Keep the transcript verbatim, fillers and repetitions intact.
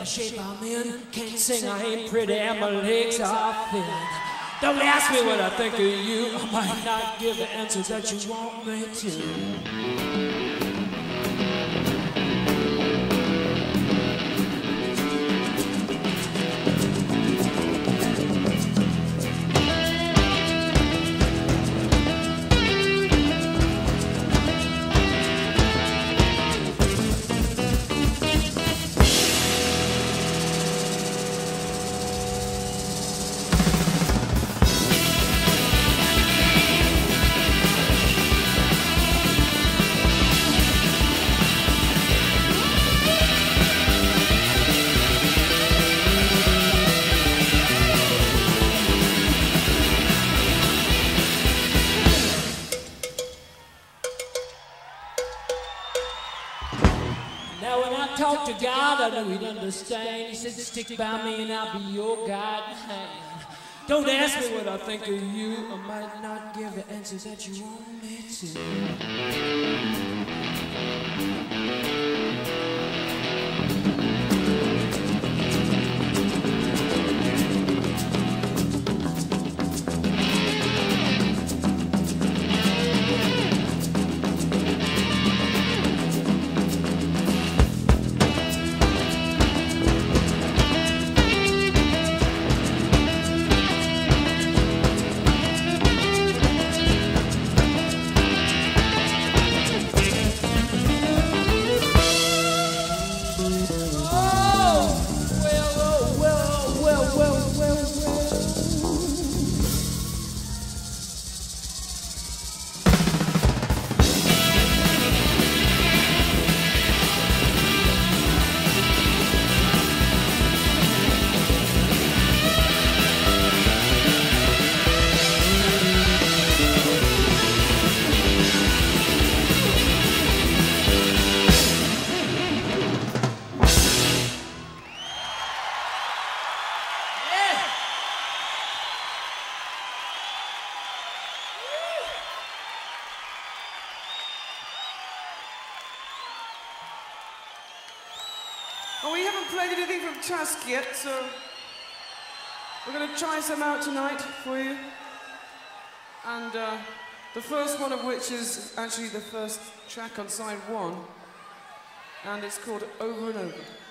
shape I'm in. Can't sing, I ain't pretty, and my legs are thin. Don't ask me what I think of you. I might not give the answers that you want me to. Now when I talk to God, I know He'd understand. He said, stick by me and I'll be your guiding hand. Don't ask me what I think of you. I might not give the answers that you want me to. Well, we haven't played anything from Tusk yet, so we're going to try some out tonight for you. And uh, the first one of which is actually the first track on side one, and it's called Over and Over.